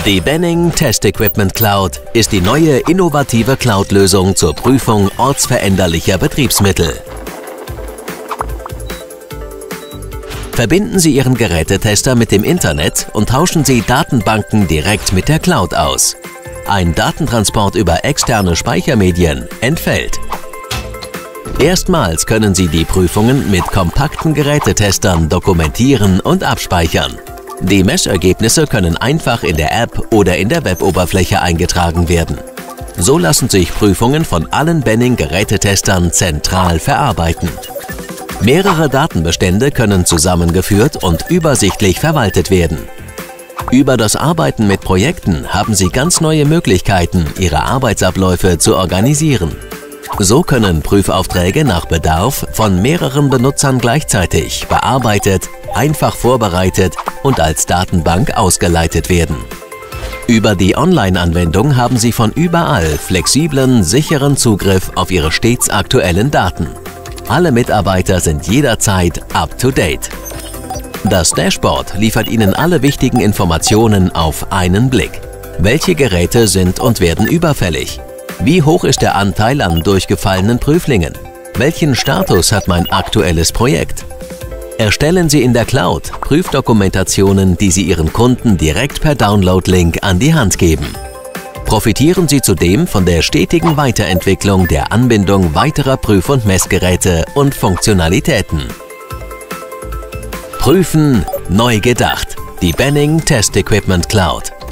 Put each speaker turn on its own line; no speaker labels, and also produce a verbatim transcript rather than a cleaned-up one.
Die Benning Test Equipment Cloud ist die neue innovative Cloud-Lösung zur Prüfung ortsveränderlicher Betriebsmittel. Verbinden Sie Ihren Gerätetester mit dem Internet und tauschen Sie Datenbanken direkt mit der Cloud aus. Ein Datentransport über externe Speichermedien entfällt. Erstmals können Sie die Prüfungen mit kompakten Gerätetestern dokumentieren und abspeichern. Die Messergebnisse können einfach in der App oder in der Weboberfläche eingetragen werden. So lassen sich Prüfungen von allen Benning-Gerätetestern zentral verarbeiten. Mehrere Datenbestände können zusammengeführt und übersichtlich verwaltet werden. Über das Arbeiten mit Projekten haben Sie ganz neue Möglichkeiten, Ihre Arbeitsabläufe zu organisieren. So können Prüfaufträge nach Bedarf von mehreren Benutzern gleichzeitig bearbeitet, einfach vorbereitet und als Datenbank ausgeleitet werden. Über die Online-Anwendung haben Sie von überall flexiblen, sicheren Zugriff auf Ihre stets aktuellen Daten. Alle Mitarbeiter sind jederzeit up-to-date. Das Dashboard liefert Ihnen alle wichtigen Informationen auf einen Blick. Welche Geräte sind und werden überfällig? Wie hoch ist der Anteil an durchgefallenen Prüflingen? Welchen Status hat mein aktuelles Projekt? Erstellen Sie in der Cloud Prüfdokumentationen, die Sie Ihren Kunden direkt per Download-Link an die Hand geben. Profitieren Sie zudem von der stetigen Weiterentwicklung der Anbindung weiterer Prüf- und Messgeräte und Funktionalitäten. Prüfen neu gedacht. Die Benning Test Equipment Cloud.